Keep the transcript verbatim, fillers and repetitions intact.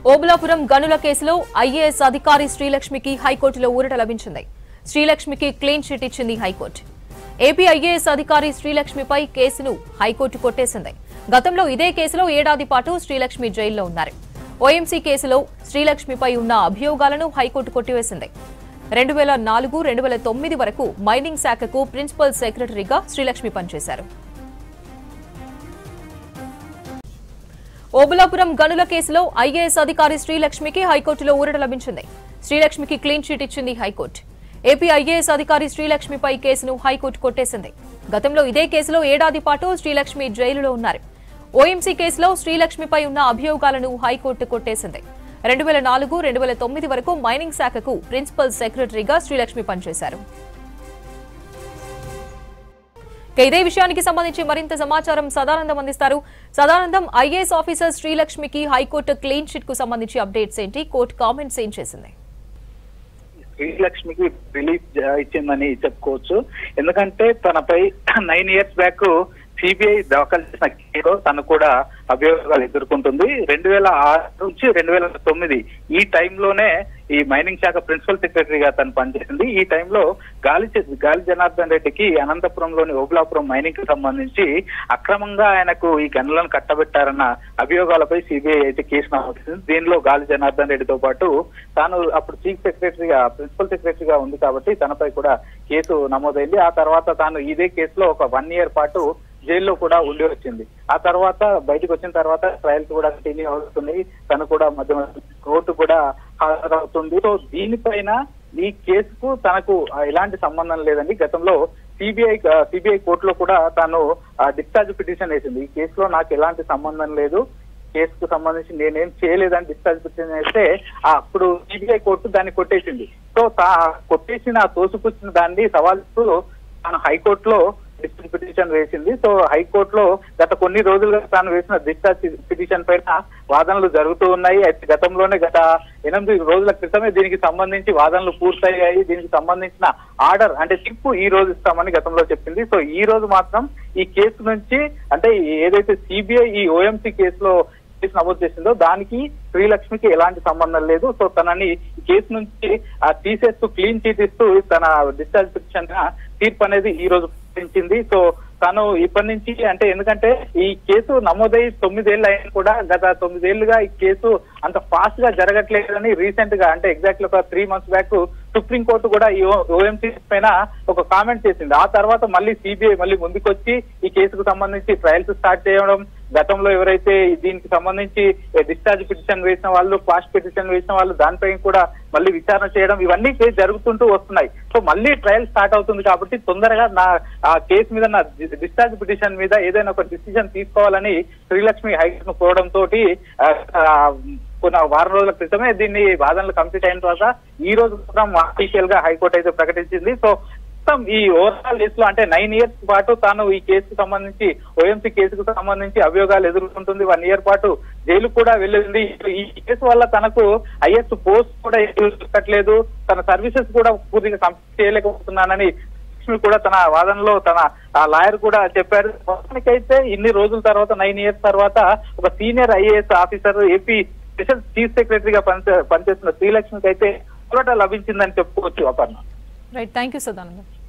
ఓబులాపురం గనుల కేసులో ఐఏఎస్ అధికారి శ్రీలక్ష్మికి హైకోర్టులో ఊరట లభించింది. శ్రీలక్ష్మికి క్లీన్ చిట్ ఇచ్చింది హైకోర్టు. ఏపీ ఐఏఎస్ అధికారి శ్రీలక్ష్మిపై కేసును హైకోర్టు కొట్టేసింది. గతంలో ఇదే కేసులో ఏడాది పాటు శ్రీలక్ష్మి జైల్లో ఉన్నారు. ఓఎంసీ కేసులో శ్రీలక్ష్మిపై ఉన్న అభియోగాలను హైకోర్టు కొట్టివేసింది. రెండు వేల నాలుగు రెండు వేల తొమ్మిది వరకు మైనింగ్ శాఖకు ప్రిన్సిపల్ సెక్రటరీగా శ్రీలక్ష్మి పనిచేశారు. ఓబులాపురం గనుల కేసులో ఐఏఎస్ అధికారి శ్రీలక్ష్మికి హైకోర్టులో ఊరట లభించింది. శ్రీలక్ష్మికి క్లీన్ చిట్ ఇచ్చింది హైకోర్టు. ఏపీ ఐఏఎస్ అధికారి శ్రీలక్ష్మిపై కేసును హైకోర్టు కొట్టేసింది. గతంలో ఇదే కేసులో ఏడాది పాటు శ్రీలక్ష్మి జైలులో ఉన్నారు. ఓఎంసీ కేసులో శ్రీలక్ష్మిపై ఉన్న అభియోగాలను హైకోర్టు కొట్టేసింది. రెండు వేల నాలుగు రెండు వేల తొమ్మిది వరకు మైనింగ్ శాఖకు ప్రిన్సిపల్ సెక్రటరీగా శ్రీలక్ష్మి పనిచేశారు. ఇదే విషయానికి సంబంధించి మరింత సమాచారం సదానందం అందిస్తారు. సదానందం, ఐఏఎస్ ఆఫీసర్ శ్రీలక్ష్మికి హైకోర్టు క్లీన్ చిట్ కు సంబంధించి అప్డేట్స్ ఏంటి? కోర్టు కామెంట్స్ ఏం చేసింది? శ్రీలక్ష్మికి రిలీఫ్ ఇచ్చిందని చెప్పుకోవచ్చు. ఎందుకంటే తనపై నైన్ ఇయర్స్ బ్యాక్ సిబిఐ దాఖలు చేసిన కేసులో తను కూడా అభియోగాలు ఎదుర్కొంటుంది. రెండు వేల ఆరు నుంచి రెండు వేల తొమ్మిది ఈ టైంలోనే ఈ మైనింగ్ శాఖ ప్రిన్సిపల్ సెక్రటరీగా తను పనిచేసింది. ఈ టైంలో గాలి గాలి జనార్దన్ రెడ్డికి అనంతపురంలోని ఓబులాపురం మైనింగ్ కి సంబంధించి అక్రమంగా ఆయనకు ఈ గనులను కట్టబెట్టారన్న అభియోగాలపై సిబిఐ అయితే కేసు నమోదు చేసింది. దీనిలో గాలి జనార్దన్ రెడ్డితో పాటు తాను అప్పుడు చీఫ్ సెక్రటరీగా ప్రిన్సిపల్ సెక్రటరీగా ఉంది కాబట్టి తనపై కూడా కేసు నమోదైంది. ఆ తర్వాత తాను ఇదే కేసులో ఒక వన్ ఇయర్ పాటు జైల్లో కూడా ఉండి వచ్చింది. ఆ తర్వాత బయటకు వచ్చిన తర్వాత ట్రయల్స్ కూడా కంటిన్యూ అవుతున్నాయి. తను కూడా మధ్య కోర్టు కూడా హాజరవుతుంది. సో దీనిపైన ఈ కేసుకు తనకు ఎలాంటి సంబంధం లేదండి. గతంలో సిబిఐ సిబిఐ కోర్టులో కూడా తాను డిశ్చార్జ్ పిటిషన్ వేసింది. ఈ కేసులో నాకు ఎలాంటి సంబంధం లేదు, కేసుకు సంబంధించి నేనేం చేయలేదని డిశ్చార్జ్ పిటిషన్ వేస్తే అప్పుడు సిబిఐ కోర్టు దాన్ని కొట్టేసింది. సో తా కొట్టేసిన తోసిపుచ్చిన దాన్ని సవాలుస్తూ తాను హైకోర్టులో డిశ్చార్జ్ పిటిషన్ వేసింది. సో హైకోర్టులో గత కొన్ని రోజులుగా తాను వేసిన డిశ్చార్జ్ పిటిషన్ పైన వాదనలు జరుగుతూ ఉన్నాయి. అయితే గతంలోనే గత ఎనిమిది రోజుల క్రితమే దీనికి సంబంధించి వాదనలు పూర్తయ్యాయి. దీనికి సంబంధించిన ఆర్డర్ అంటే తీర్పు ఈ రోజు ఇస్తామని గతంలో చెప్పింది. సో ఈ రోజు మాత్రం ఈ కేసు నుంచి అంటే ఏదైతే సిబిఐ ఈ ఓఎంసీ కేసులో కేసు నమోదు చేసిందో దానికి శ్రీలక్ష్మికి ఎలాంటి సంబంధం లేదు. సో తనని ఈ కేసు నుంచి తీసేస్తూ క్లీన్ చిట్ ఇస్తూ తన డిశ్చార్జ్ పిటిషన్ తీర్పు అనేది ఈ రోజు ప్రకటించింది. సో తను ఇప్పటి నుంచి అంటే ఎందుకంటే ఈ కేసు నమోదై తొమ్మిదేళ్లు అయినా కూడా గత తొమ్మిదేళ్లుగా ఈ కేసు అంత ఫాస్ట్ గా జరగట్లేదని రీసెంట్ గా అంటే ఎగ్జాక్ట్లీ ఒక త్రీ మంత్స్ బ్యాక్ సుప్రీంకోర్టు కూడా ఈ ఓఎంసీ పైన ఒక కామెంట్ చేసింది. ఆ తర్వాత మళ్ళీ సిబిఐ మళ్ళీ ముందుకొచ్చి ఈ కేసుకు సంబంధించి ట్రయల్స్ స్టార్ట్ చేయడం, గతంలో ఎవరైతే దీనికి సంబంధించి డిశ్చార్జ్ పిటిషన్ వేసిన వాళ్ళు, క్వాష్ పిటిషన్ వేసిన వాళ్ళు దానిపై కూడా మళ్ళీ విచారణ చేయడం ఇవన్నీ జరుగుతుంటూ వస్తున్నాయి. సో మళ్ళీ ట్రయల్ స్టార్ట్ అవుతుంది కాబట్టి తొందరగా నా ఆ కేసు మీద నా డిశ్చార్జ్ పిటిషన్ మీద ఏదైనా ఒక డిసిజన్ తీసుకోవాలని శ్రీలక్ష్మి హైకోర్టును కోరడంతో కొన్ని వారం రోజుల క్రితమే దీన్ని వాదనలు కంప్లీట్ అయిన తర్వాత ఈ రోజు అఫీషియల్ గా హైకోర్టు అయితే ప్రకటించింది. సో మొత్తం ఈ ఓవరాల్ కేసులో అంటే నైన్ ఇయర్స్ పాటు తాను ఈ కేసుకు సంబంధించి ఓఎంసీ కేసుకు సంబంధించి అభియోగాలు ఎదుర్కొంటుంది. వన్ ఇయర్ పాటు జైలు కూడా వెళ్ళింది. ఈ కేసు వల్ల తనకు ఐఎస్ పోస్ట్ కూడా ఎదుర్కొట్టలేదు, తన సర్వీసెస్ కూడా పూర్తిగా కంప్లీట్ చేయలేకపోతున్నానని కూడా తన వాదనలో తన లాయర్ కూడా చెప్పారు. మొత్తానికైతే ఇన్ని రోజుల తర్వాత నైన్ ఇయర్స్ తర్వాత ఒక senior IAS officer AP special chief సెక్రటరీగా పనిచే పనిచేస్తున్న శ్రీలక్ష్మికి అయితే ఊరట లభించిందని చెప్పుకోవచ్చు. Aparna. Right, thank you Sadanandam.